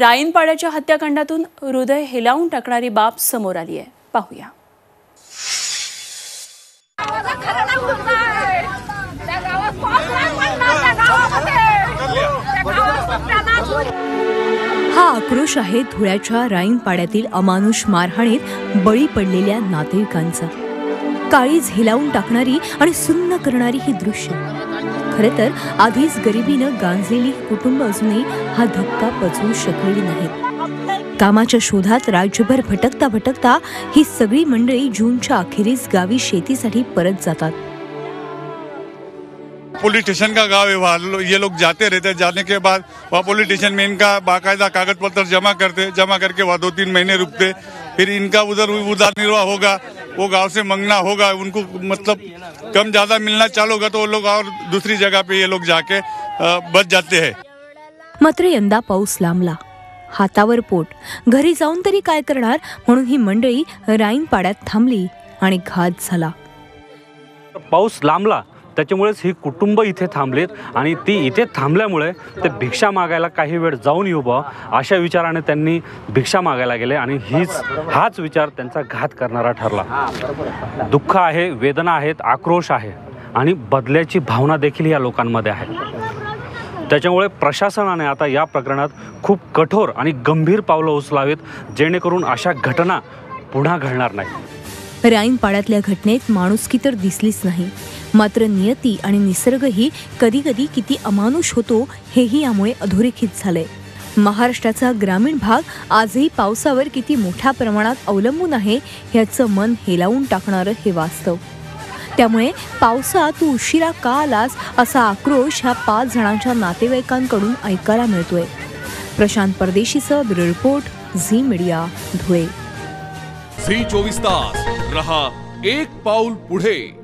राईनपाड्याच्या हत्याकांडातून हृदय हेलावून टाकणारी बाब समोर आली आहे. पाहूया. हा आक्रोश आहे धुळ्याच्या राईनपाड्यातील अमानुष मारहाणीत बळी पडलेल्या नातेवाईकांचा. काळीज हेलावून टाकणारी आणि सुन्न करणारी ही दृश्य. खरे तर आधीच गरिबीनं गांजलेली कुटुंब अजूनही हा धक्का पचवू शकलेली नाहीत. कामाच्या शोधात राज्यभर भटकता भटकता ही सगळी मंडळी जूनच्या अखेरीस गावी शेतीसाठी परत जातात. पुलिस स्टेशन का गाँव है, वहाँ ये लोग जाते रहते. जाने के बाद वहाँ पुलिस स्टेशन में इनका बाकायदा कागज पत्र जमा करते. जमा करके वहाँ 2-3 महीने रुकते. फिर इनका उधर निर्वाह होगा, वो गांव से मंगना होगा. उनको मतलब कम ज्यादा मिलना चालू होगा तो वो लोग और दूसरी जगह पे ये लोग जाके बच जाते हैं. मात्र यंदा पाऊस लांबला. हातावर पोट, घरी जाऊन तरी काय करणार म्हणून ही मंडळी राईनपाड्यात थांबली आणि घात झाला. पाऊस लांबला त्याच्यामुळेच ही कुटुंब इथे थांबलेत आणि ती इथे थांबल्यामुळे ते भिक्षा मागायला काही वेळ जाऊन येऊ बा अशा विचाराने त्यांनी भिक्षा मागायला गेले आणि हाच विचार त्यांचा घात करणारा ठरला. दुःख आहे, वेदना आहेत, आक्रोश आहे आणि बदल्याची भावना देखील या लोकांमध्ये आहे. त्याच्यामुळे प्रशासनाने आता या प्रकरणात खूप कठोर आणि गंभीर पावलं उचलावीत जेणेकरून अशा घटना पुन्हा घडणार नाही. राईनपाड्यातल्या घटनेत माणुसकी तर दिसलीच नाही, मात्र नियती आणि निसर्गही कधी कधी किती अमानुष होतो हेही यामुळे अधोरेखित झालंय. महाराष्ट्राचा ग्रामीण भाग आजही पावसावर किती मोठ्या प्रमाणात अवलंबून आहे याचं मन हेलावून टाकणारं हे वास्तव. त्यामुळे पावसा तू उशिरा का आलास असा आक्रोश ह्या 5 जणांच्या नातेवाईकांकडून ऐकायला मिळतोय. प्रशांत परदेशीचं bureau report, Zee media, Dhule. Zee 24 तास रहा एक पाऊल पुढे.